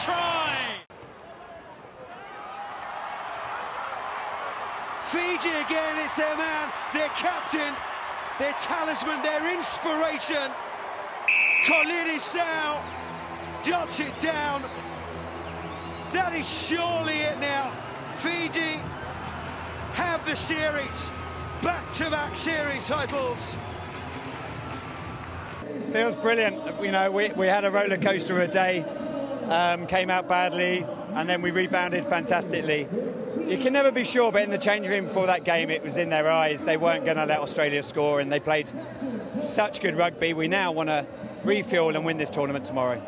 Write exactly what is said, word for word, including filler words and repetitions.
try! Fiji again, it's their man, their captain, their talisman, their inspiration. Colin Isao dots it down. That is surely it now. Fiji have the series, back-to-back series titles. Feels brilliant. You know, we, we had a roller coaster of a day, um, came out badly, and then we rebounded fantastically. You can never be sure, but in the change room before that game, it was in their eyes. They weren't going to let Australia score, and they played such good rugby. We now want to refuel and win this tournament tomorrow.